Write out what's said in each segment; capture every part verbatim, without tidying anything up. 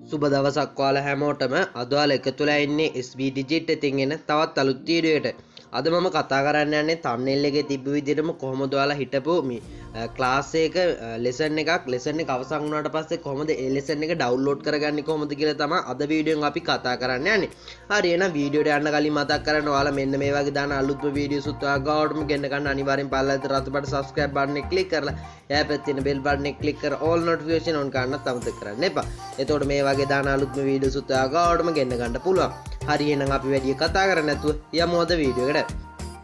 සුබ දවසක් ඔයාලා හැමෝටම අද ඔයාලා එකතු වෙලා ඉන්නේ SBDigit එකෙන් එන තවත් අලුත් වීඩියෝ එකකට. අද මම කතා කරන්න යන්නේ thumbnail එකේ තිබ්බ විදිහටම කොහොමද ඔයාලා හිටපු මේ ක්ලාස් එක lesson එකක් lesson එක අවසන් වුණාට පස්සේ කොහොමද ඒ lesson එක download කරගන්නේ කොහොමද කියලා තමයි අද වීඩියෝෙන් අපි කතා කරන්න යන්නේ. හරි එහෙනම් වීඩියෝට යන්න කලින් මතක් කරගන්න ඔයාලා මෙන්න මේ වගේ දාන අලුත්ම වීඩියෝස් උත් ඔයාලා ගාවටම ගෙන්න ගන්න අනිවාර්යෙන් පල්ලෙහාට රතුපට subscribe button එක click කරලා එහා පැත්තේ තියෙන bell button එක click කර all notification on කරන්නත් අමතක කරන්න එපා. එතකොට මේ වගේ දාන අලුත්ම වීඩියෝස් උත් ඔයාලා ගාවටම ගෙන්න ගන්න පුළුවන්. හරි එහෙනම් අපි වැඩි කතා කරන්නේ නැතුව යමු අද වීඩියෝ එකට.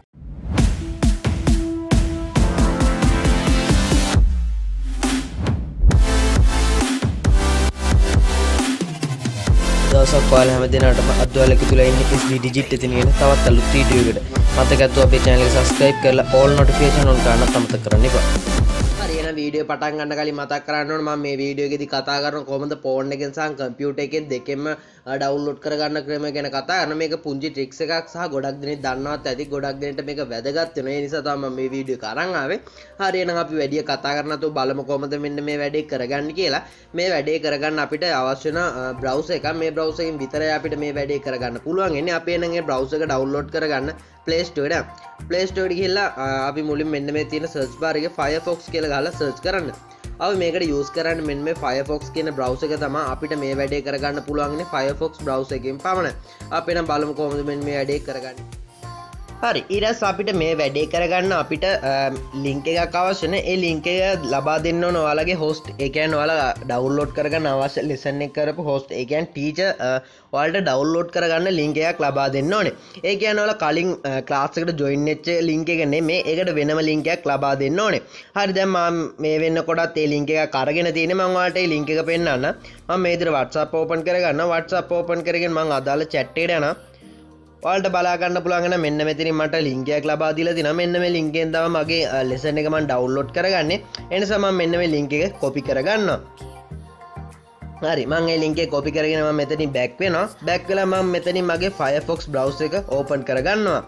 දවසක් ඔයාලා හැම දිනකටම අද ඔයාලා එකතු වෙලා ඉන්නේ SBDigit එකේ තියෙන තවත් අලුත් වීඩියෝ එකකට. මතකයි අපේ channel එක subscribe කරලා all notification on කරන්න අමතක කරන්න එපා. හරි එහෙනම් වීඩියෝ පටන් ගන්න කලින් මතක් කරගන්න ඕනේ මම මේ වීඩියෝ එකේදී කතා කරන කොහොමද ෆෝන් එකෙන් සහ කම්පියුටර් එකෙන් දෙකෙන්ම ඩවුන්ලෝඩ් කරගන්න ක්‍රමය ගැන කතා කරන මේක පුංචි ට්‍රික්ස් එකක් සහ ගොඩක් දෙනෙක් දන්නවත් ඇති ගොඩක් දෙනෙක්ට මේක වැදගත් වෙනවා ඒ නිසා තමයි මම මේ වීඩියෝ එක අරන් ආවේ. හරි එහෙනම් අපි වැඩි කතා කරන්න නැතුව බලමු කොහොමද මෙන්න මේ වැඩේ කරගන්නේ කියලා. මේ වැඩේ කරගන්න අපිට අවශ්‍ය වෙන බ්‍රවුසර් එකක් මේ බ්‍රවුසර් එකෙන් විතරයි අපිට මේ වැඩේ කරගන්න පුළුවන්. එන්නේ අපි එනං ඒ බ්‍රවුසර් එක ඩවුන්ලෝඩ් කරගන්න Play Store එකට. Play Store එකට ගිහලා අපි මුලින් මෙන්න මේ තියෙන search bar එකේ Firefox කියලා ගහලා search කරන්න. අපි මේකට use කරන්නේ මෙන්න මේ Firefox කියන browser එක තමයි අපිට මේ වැඩේ කරගන්න පුළුවන්න්නේ Firefox browser එකෙන් පමණයි. අපි නම් බලමු කොහොමද මෙන්න මේ වැඩේ කරගන්නේ. හරි ඊට පස්සේ අපිට මේ වැඩේ කරගන්න අපිට link එකක් අවශ්‍ය නැහැ. ඒ link එක ලබා දෙන්න ඕන ඔයාලගේ host. ඒ කියන්නේ ඔයාලා download කරගන්න අවශ්‍ය lesson එක කරපු host. ඒ කියන්නේ teacher ඔයාලට download කරගන්න link එකක් ලබා දෙන්න ඕනේ. ඒ කියන්නේ ඔයාලා කලින් class එකට join වෙච්ච link එක නෙමෙයි. ඒකට වෙනම link එකක් ලබා දෙන්න ඕනේ. හරි දැන් මම මේ වෙන්නකොටත් ඒ link එකක් අරගෙන තියෙන්නේ. මම ඔයාලට ඒ link එක පෙන්නන්න. මම මේ විදිහට WhatsApp open කරගන්නවා. WhatsApp open කරගෙන මම අදාළ chat එකට යනවා. ඔයාලට බලා ගන්න පුළුවන් නම් මෙන්න මෙතනින් මට link එකක් ලබා දීලා තිනවා. මෙන්න මේ link එකෙන් තමයි මගේ lesson එක මම download කරගන්නේ. ඒ නිසා මම මෙන්න මේ link එක copy කරගන්නවා. හරි මම මේ link එක copy කරගෙන මම මෙතනින් back වෙනවා. back වෙලා මම මෙතනින් මගේ Firefox browser එක open කරගන්නවා.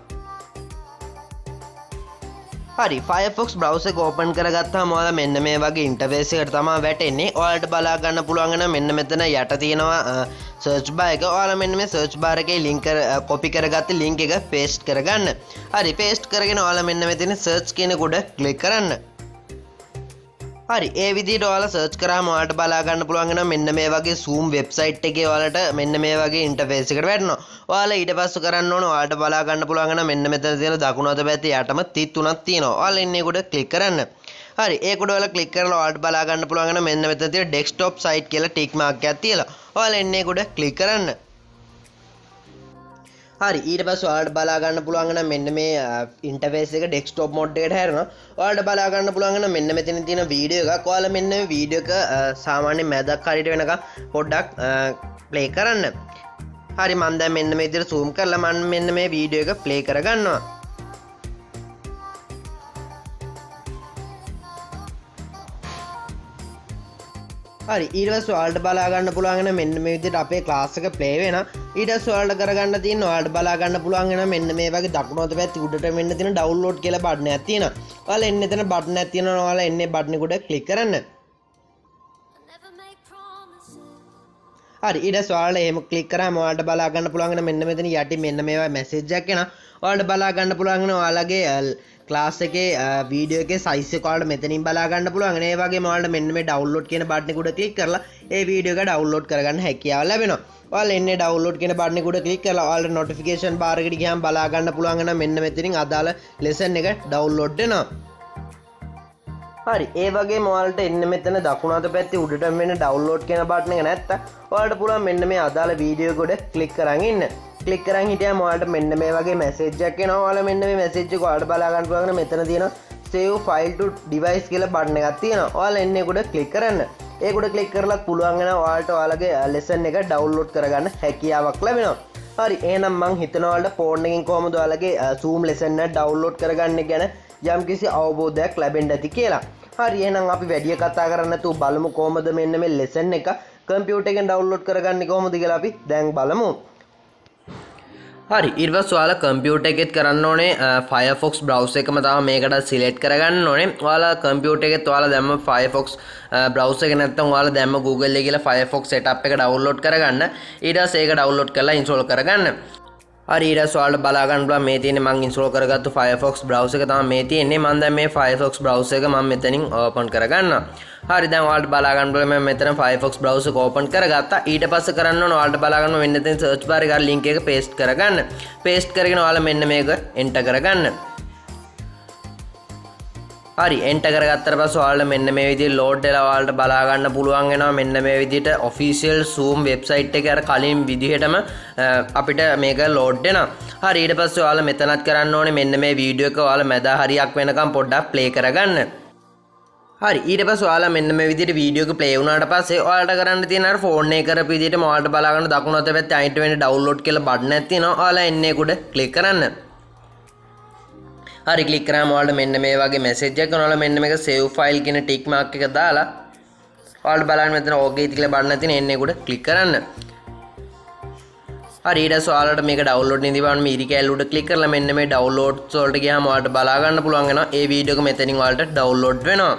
හරි Firefox browser එක open කරගත්තාම ඔයාලා මෙන්න මේ වගේ interface එකකට තමයි වැටෙන්නේ. ඔයාලට බලා ගන්න පුළුවන් නම් මෙන්න මෙතන යට තියෙනවා search bar එක. ඔයාලා මෙන්න මේ search bar එකේ link copy කරගත්ත link එක paste කරගන්න. හරි paste කරගෙන ඔයාලා මෙන්න මෙතන search කියන උඩ click කරන්න. හරි ඒ විදිහට ඔයාලා search කරාම ඔයාලට බලා ගන්න පුළුවන් නම් මෙන්න මේ වගේ zoom website එකේ ඔයාලට මෙන්න මේ වගේ interface එකකට වැටෙනවා. ඔයාලා ඊට පස්සේ කරන්න ඕන ඔයාලට බලා ගන්න පුළුවන් නම් මෙන්න මෙතන තියෙන දකුණු අත පැත්තේ යටම තිත් තුනක් තියෙනවා. ඔයාලා ඉන්නේ උඩ click කරන්න. හරි ඒක උඩ ඔයාලා click කරලා ඔයාලට බලා ගන්න පුළුවන් නම් මෙන්න මෙතන තියෙන desktop site කියලා tick mark එකක් තියලා ඔයාලා ඉන්නේ උඩ click කරන්න. හරි ඊට පස්සේ ඔයාලට බලා ගන්න පුළුවන් නම් මෙන්න මේ ඉන්ටර්ෆේස් එක ඩෙස්ක්ටොප් මොඩ් එකට හැරෙනවා. ඔයාලට බලා ගන්න පුළුවන් නම් මෙන්න මෙතන තියෙන වීඩියෝ එකක්. ඔයාලා මෙන්න මේ වීඩියෝ එක සාමාන්‍ය මැදක් හරියට වෙනකම් පොඩ්ඩක් ප්ලේ කරන්න. හරි මම දැන් මෙන්න මේ විදිහට zoom කරලා මම මෙන්න මේ වීඩියෝ එක ප්ලේ කරගන්නවා. හරි ඊට පස්සේ ඔයාලට බලා ගන්න පුළුවන් නම් මෙන්න මේ විදිහට අපේ ක්ලාස් එක ප්ලේ වෙනවා. ඊට පස්සේ ඔයාලට කරගන්න තියෙන ඔයාලට බලා ගන්න පුළුවන් නම් මෙන්න මේ වගේ දකුණු අත පැත්තේ උඩට මෙන්න තියෙන download කියලා බටන් එකක් තියෙනවා. ඔයාලා එන්න එතන බටන් එකක් තියෙනවා. ඔයාලා එන්නේ බටන් එක උඩ click කරන්න. හරි ඊට පස්සේ ඔයාලා එහෙම click කරාම ඔයාලට බලා ගන්න පුළුවන් නම් මෙන්න මෙතන යටින් මෙන්න මේ වගේ message එකක් එනවා. ඔයාලට බලා ගන්න පුළුවන් නම් ඔයාලගේ ක්ලාස් එකේ වීඩියෝ එකේ size එක ඔයාලට මෙතනින් බලා ගන්න පුළුවන්. ඒ වගේම ඔයාලට මෙන්න මේ download කියන බටන් එක උඩ click කරලා ඒ වීඩියෝ එක download කරගන්න හැකියාව ලැබෙනවා. ඔයාලා එන්නේ download කියන බටන් එක උඩ click කරලා ඔයාලට notification bar එකට ගියාම බලා ගන්න පුළුවන් නම් මෙන්න මෙතනින් අදාළ lesson එක download වෙනවා. හරි ඒ වගේම ඔයාලට එන්න මෙතන දකුණු අත පැත්තේ උඩට මෙන්න download කියන බටන් එක නැත්තම් ඔයාලට පුළුවන් මෙන්න මේ අදාළ වීඩියෝ එක උඩ click කරන් ඉන්න. click කරන් හිටියාම ඔයාලට මෙන්න මේ වගේ message එකක් එනවා. ඔයාලා මෙන්න මේ message එක ඔයාලට බලා ගන්න පුළුවන් මෙතන තියෙන save file to device කියලා බටන් එකක් තියෙනවා. ඔයාලා එන්නේ උඩ click කරන්න. ඒක උඩ click කරලත් පුළුවන් වෙනවා ඔයාලට ඔයාලගේ lesson එක download කරගන්න හැකියාවක් ලැබෙනවා. හරි එහෙනම් මම හිතනවා ඔයාලට phone එකෙන් කොහොමද ඔයාලගේ zoom lesson එක download කරගන්නේ ගැන යම්කිසි අවබෝධයක් ලැබෙන්න ඇති කියලා. හරි එහෙනම් අපි වැඩි කතා කරන්නේ නැතුව බලමු කොහොමද මෙන්න මේ lesson එක කම්පියුටර් එකෙන් download කරගන්නේ කොහොමද කියලා අපි දැන් බලමු. හරි ඊට පස්සේ ඔයාලා කම්පියුටර් එකෙත් කරන්න ඕනේ Firefox browser එකම තමයි මේකට සිලෙක්ට් කරගන්න ඕනේ. ඔයාලා කම්පියුටර් එකෙත් ඔයාලා දැම්ම Firefox browser එක නැත්නම් ඔයාලා දැම්ම Google එකේ ගිහලා Firefox setup එක download කරගන්න. ඊට පස්සේ ඒක download කරලා install කරගන්න. හරි ඊට පස්සේ ඔයාලට බලා ගන්න පුළුවන් මේ තියෙන්නේ මම install කරගත්තු Firefox browser එක තමයි මේ තියෙන්නේ. මම දැන් මේ Firefox browser එක මම මෙතනින් open කරගන්නවා. හරි දැන් ඔයාලට බලා ගන්න පුළුවන් මම මෙතන Firefox browser එක open කරගත්තා. ඊට පස්සේ කරන්න ඕන ඔයාලට බලා ගන්න මෙන්න මෙතන search bar එකේ link එක paste කරගන්න. paste කරගෙන ඔයාලා මෙන්න මේක enter කරගන්න. හරි enter කරගත්තට පස්සේ ඔයාලට මෙන්න මේ විදිහට load වෙලා ඔයාලට බලා ගන්න පුළුවන් වෙනවා මෙන්න මේ විදිහට official Zoom website එකේ අර කලින් විදිහටම අපිට මේක load වෙනවා. හරි ඊට පස්සේ ඔයාලා මෙතනත් කරන්න ඕනේ මෙන්න මේ වීඩියෝ එක ඔයාලා මැද හරියක් වෙනකම් පොඩ්ඩක් play කරගන්න. හරි ඊට පස්සේ ඔයාලා මෙන්න මේ විදිහට වීඩියෝ එක play වුණාට පස්සේ ඔයාලට කරන්න තියෙන අර ෆෝන් එක කරපු විදිහටම ඔයාලට බලා ගන්න දකුණු අත පැත්තේ අයිට වෙන download කියලා බටන් එකක් තියෙනවා. ඔයාලා එන්නේ උඩ click කරන්න. හරි ක්ලික් කරාම ඔයාලට මෙන්න මේ වගේ මැසේජ් එකක් එනවා. ඔයාලා මෙන්න මේක save file කියන ටික් මාක් එක දාලා ඔයාලට බලන්න මෙතන okay කියලා බටන් එකක් තියෙන එන්නේ උඩ click කරන්න. හරි ඊට පස්සේ ඔයාලට මේක download නිදි බලන්න මේ ඉරි කැල්ල උඩ click කරලා මෙන්න මේ downloads වලට ගියාම ඔයාලට බලා ගන්න පුළුවන් වෙනවා. ඒ වීඩියෝ එක මෙතනින් ඔයාලට download වෙනවා.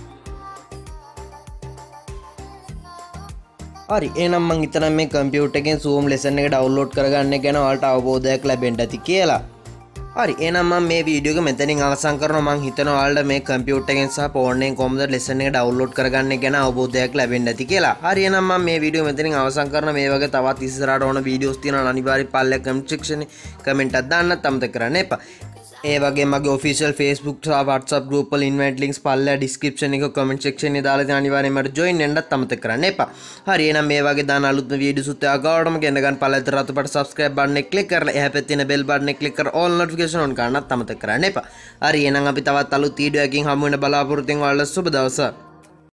හරි එහෙනම් මම හිතනවා මේ කම්පියුටර් එකෙන් Zoom lesson එක download කරගන්න එක ගැන ඔයාලට අවබෝධයක් ලැබෙන්න ඇති කියලා. හරි එහෙනම් මම මේ වීඩියෝ එක මෙතනින් අවසන් කරනවා. මම හිතනවා ඔයාලට මේ කම්පියුටර් එකෙන් සහ ෆෝන් එකෙන් කොහොමද lesson එක download කරගන්න එක ගැන අවබෝධයක් ලැබෙන්න ඇති කියලා. හරි එහෙනම් මම මේ වීඩියෝ මෙතනින් අවසන් කරනවා. මේ වගේ තවත් ඉස්සරහට ඕන වීඩියෝස් තියෙනවා අනිවාර්යයෙන් පල්ලෙහා comment section එකේ comment එකක් දාන්නත් අමතක කරන්න එපා. ඒ වගේ මගේ official Facebook සහ WhatsApp group වල invite links පල්ලෙහා description එක comment section එකේ දාලා තියෙන අනිවාර්යයෙන් මට join වෙන්නත් අමතක කරන්න එපා. හරි එහෙනම් මේ වගේ දාන අලුත්ම වීඩියෝස් උත් ඔයාගාවටම ගෙන්න ගන්න පල්ලෙහාට රතු පාට subscribe button එක click කරලා එහා පැත්තේ තියෙන bell button එක click කරලා all notification on කරන්නත් අමතක කරන්න එපා. හරි එහෙනම් අපි තවත් අලුත් වීඩියෝ එකකින් හමු වෙන බලාපොරොත්තු වෙන ඔයාලට සුබ දවසක්.